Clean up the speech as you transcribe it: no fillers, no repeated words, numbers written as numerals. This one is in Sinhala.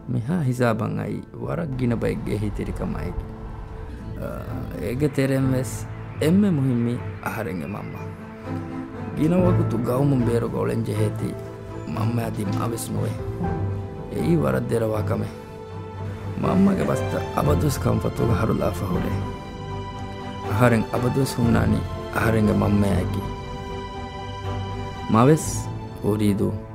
මිහා හිසාබන් අයි වරක් ගින බයික්ගේ හිතිරිකමයි ඒගෙ තෙරෙන් වෙස් එම්මෙ මුහිම්මි අහරෙන්ගෙ මම්මා ගිනවකුතු ගවුමුන් බේරු ගොලෙන් ජෙහෙති මම්ම අදිම් අවිස් නොවේ එයි වරක් දෙරවාකමේ මම්මගේ බස්ත අබදුස් කම්පතුග හරුලා ෆහුරේ අහරෙන් අබදුස් හුනානි අහරෙන්ගෙ මම්මයාකි මවෙස් උරීදු